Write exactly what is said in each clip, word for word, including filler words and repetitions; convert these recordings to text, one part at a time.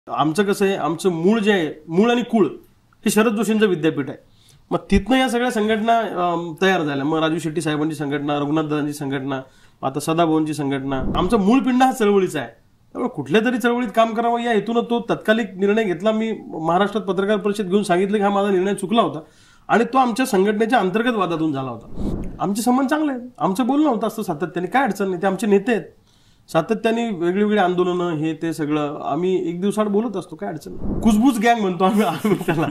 आमचं कसं आहे, आमचं मूळ जे आहे, मूळ आणि कुळ हे शरद जोशींचं विद्यापीठ आहे. मग तिथनं या सगळ्या संघटना तयार झाल्या. मग राजू शेट्टी साहेबांची संघटना, रघुनाथ दादांची संघटना, आता सदाभाऊंची संघटना. आमचा मूळ पिंड हा चळवळीचा आहे. त्यामुळे कुठल्या तरी चळवळीत काम करावं या हेतून तो तत्कालिक निर्णय घेतला. मी महाराष्ट्रात पत्रकार परिषद घेऊन सांगितलं की हा माझा निर्णय चुकला होता आणि तो आमच्या संघटनेच्या अंतर्गत वादातून झाला होता. आमचे संबंध चांगले आहेत, आमचं बोलणं होतं असतं सातत्याने, काय अडचण नाही. ते आमचे नेते आहेत, सातत्याने वेगळी आंदोलनं हे ते सगळं आम्ही एक दिवसाआड बोलत असतो, काय अडचण नाही. कुजबूज गँग म्हणतो आम्ही त्याला.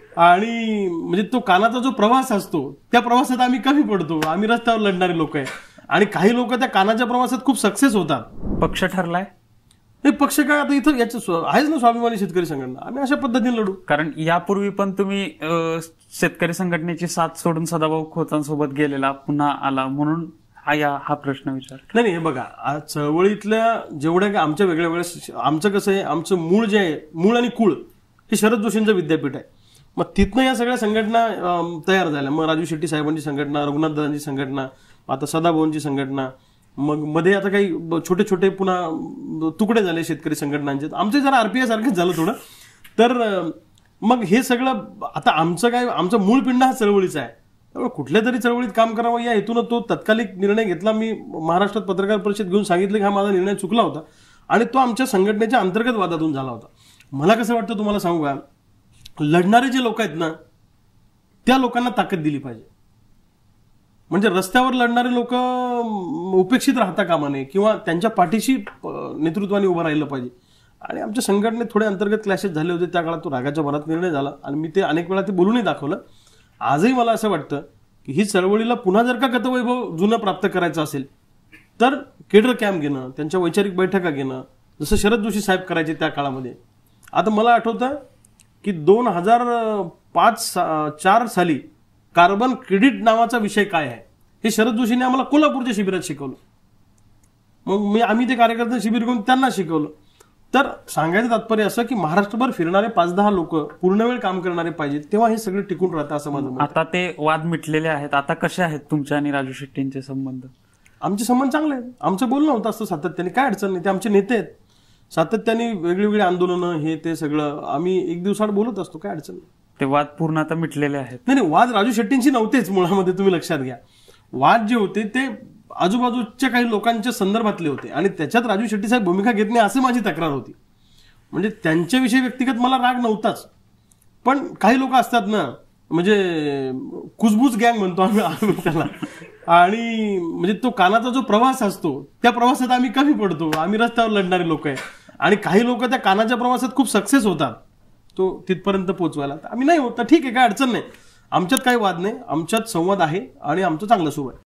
आणि म्हणजे तो कानाचा जो प्रवास असतो त्या प्रवासात आम्ही कमी पडतो. आम्ही रस्त्यावर लढणारे लोक आहे आणि काही लोक त्या कानाच्या प्रवासात खूप सक्सेस होतात. पक्ष ठरलाय नाही, पक्ष काय आता इथं याचं आहेच ना, स्वाभिमानी शेतकरी संघटना. आम्ही अशा पद्धतीने लढू. कारण यापूर्वी पण तुम्ही शेतकरी संघटनेची साथ सोडून सदाभाऊ खोतांसोबत गेलेला, पुन्हा आला, म्हणून हा या हा प्रश्न विचार. नाही नाही, हे बघा, चळवळीतल्या जेवढ्या काय आमच्या वेगळ्या वेगळ्या, आमचं कसं आहे, आमचं मूळ जे आहे, मूळ आणि कुळ हे शरद जोशींचं विद्यापीठ आहे. मग तिथनं या सगळ्या संघटना तयार झाल्या. मग राजू शेट्टी साहेबांची संघटना, रघुनाथ दादांची संघटना, आता सदाभाऊंची संघटना. मग मध्ये आता काही छोटे छोटे पुन्हा तुकडे झाले शेतकरी संघटनांचे. आमचे जरा आरपीआय सारखंच झालं थोडं. तर मग हे सगळं आता आमचं काय, आमचा मूळ पिंड हा चळवळीचा आहे. त्यामुळे कुठल्या तरी चळवळीत काम करावं या हेतून तो तत्कालिक निर्णय घेतला. मी महाराष्ट्रात पत्रकार परिषद घेऊन सांगितलं की हा माझा निर्णय चुकला होता आणि तो आमच्या संघटनेच्या अंतर्गत वादातून झाला होता. मला कसं वाटतं तुम्हाला सांगू का, लढणारे जे लोक आहेत ना त्या लोकांना ताकद दिली पाहिजे. म्हणजे रस्त्यावर लढणारे लोक उपेक्षित राहता कामा नये किंवा त्यांच्या पाठीशी नेतृत्वाने उभं राहिलं पाहिजे. आणि आमच्या संघटनेत थोडे अंतर्गत क्लॅशेस झाले होते त्या काळात. तो रागाच्या भरात निर्णय झाला आणि मी ते अनेक वेळा ते बोलूनही दाखवलं. आजही मला असं वाटतं की ही चळवळीला पुन्हा जर का गतवैभव जुनं प्राप्त करायचं असेल तर केडर कॅम्प घेणं, त्यांच्या वैचारिक बैठका घेणं, जसं शरद जोशी साहेब करायचे त्या काळामध्ये. आता मला आठवतं की दोन हजार पाच चार साली कार्बन क्रेडिट नावाचा विषय काय आहे हे शरद जोशीने आम्हाला कोल्हापूरच्या शिबिरात शिकवलं. मग मी आम्ही ते कार्यकर्ते शिबिर घेऊन त्यांना शिकवलं. तर सांगायचं तात्पर्य असं की महाराष्ट्रभर फिरणारे पाच दहा लोक पूर्ण वेळ काम करणारे पाहिजेत, तेव्हा हे सगळे टिकून राहतं असं माझं मत. आता ते वाद मिटलेले आहेत. आता कसे आहेत तुमच्या आणि राजू शेट्टींचे संबंध? आमचे संबंध चांगले आहेत, आमचं बोलणं होतं असतं सातत्याने, काय अडचण नाही. ते आमचे नेते आहेत, सातत्याने वेगळी आंदोलनं हे ते सगळं आम्ही एक दिवसाआड बोलत असतो, काय अडचण नाही. ते वाद पूर्ण आता मिटलेले आहेत? नाही नाही, वाद राजू शेट्टींशी नव्हतेच मुळामध्ये, तुम्ही लक्षात घ्या. वाद जे होते ते आजूबाजूच्या काही लोकांच्या संदर्भातले होते आणि त्याच्यात राजू शेट्टी साहेब भूमिका घेत नाही असं माझी तक्रार होती. म्हणजे त्यांच्याविषयी व्यक्तिगत मला राग नव्हताच, पण काही लोक असतात ना, म्हणजे कुजबूज गँग म्हणतो आम्ही त्याला. आणि म्हणजे तो कानाचा जो प्रवास असतो त्या प्रवासात आम्ही कमी पडतो. आम्ही रस्त्यावर लढणारे लोक आहे आणि काही लोक त्या कानाच्या प्रवासात खूप सक्सेस होतात तो तिथपर्यंत पोहोचवायला. आम्ही नाही होत, ठीक आहे, काय अडचण नाही. आमच्यात काही वाद नाही, आमच्यात संवाद आहे आणि आमचं चांगलं सुरू आहे.